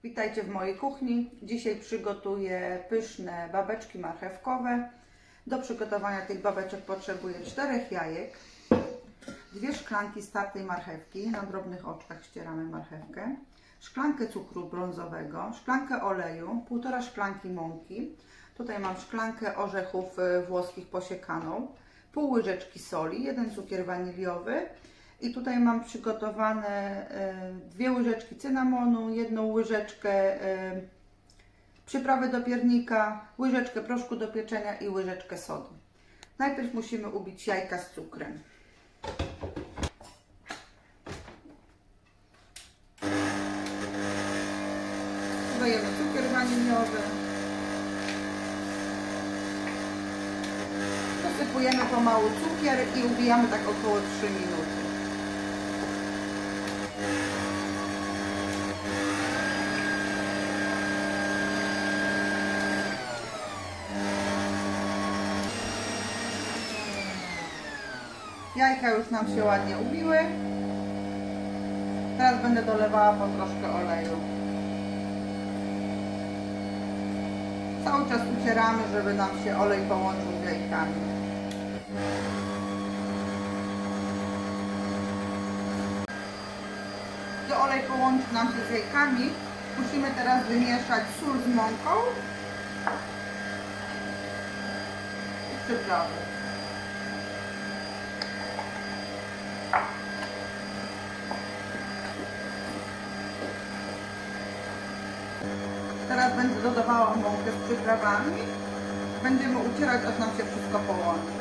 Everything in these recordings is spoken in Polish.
Witajcie w mojej kuchni. Dzisiaj przygotuję pyszne babeczki marchewkowe. Do przygotowania tych babeczek potrzebuję 4 jajek, 2 szklanki startej marchewki, na drobnych oczkach ścieramy marchewkę, szklankę cukru brązowego, szklankę oleju, 1,5 szklanki mąki. Tutaj mam szklankę orzechów włoskich posiekaną, pół łyżeczki soli, 1 cukier waniliowy. I tutaj mam przygotowane 2 łyżeczki cynamonu, 1 łyżeczkę przyprawy do piernika, łyżeczkę proszku do pieczenia i łyżeczkę sodu. Najpierw musimy ubić jajka z cukrem. Dodajemy cukier waniliowy. Dosypujemy pomału cukier i ubijamy tak około 3 minuty. Jajka już nam się ładnie ubiły. Teraz będę dolewała po troszkę oleju. Cały czas ucieramy, żeby nam się olej połączył z jajkami. Gdy olej połączy nam się z jajkami, musimy teraz wymieszać sól z mąką i przyprawy. Teraz będę dodawała mąkę z przyprawami. Będziemy ucierać, aż nam się wszystko połączy.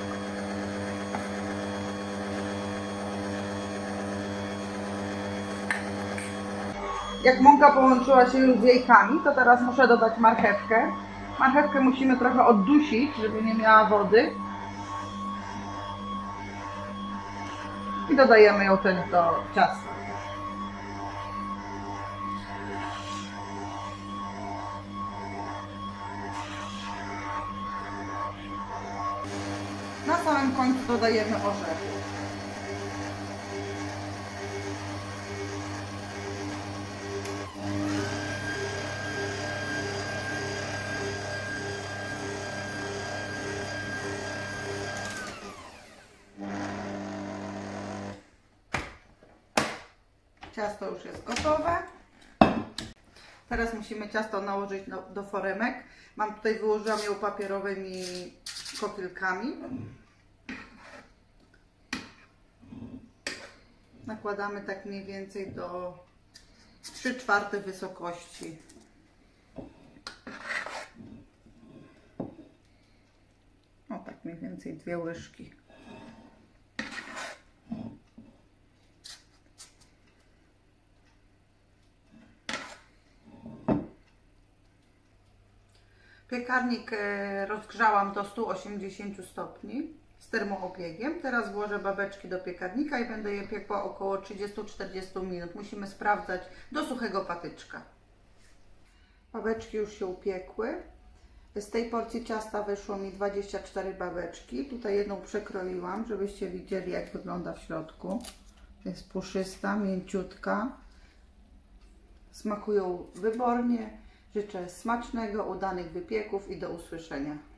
Jak mąka połączyła się już z jajkami, to teraz muszę dodać marchewkę. Marchewkę musimy trochę oddusić, żeby nie miała wody. I dodajemy ją też do ciasta. Na samym końcu dodajemy orzechy. Ciasto już jest gotowe. Teraz musimy ciasto nałożyć do foremek. Mam tutaj, wyłożyłam ją papierowymi kopilkami. Nakładamy tak mniej więcej do 3/4 wysokości. O, tak mniej więcej 2 łyżki. Piekarnik rozgrzałam do 180 stopni z termoobiegiem. Teraz włożę babeczki do piekarnika i będę je piekła około 30-40 minut. Musimy sprawdzać do suchego patyczka. Babeczki już się upiekły. Z tej porcji ciasta wyszło mi 24 babeczki. Tutaj jedną przekroiłam, żebyście widzieli, jak wygląda w środku. Jest puszysta, mięciutka. Smakują wybornie. Życzę smacznego, udanych wypieków i do usłyszenia.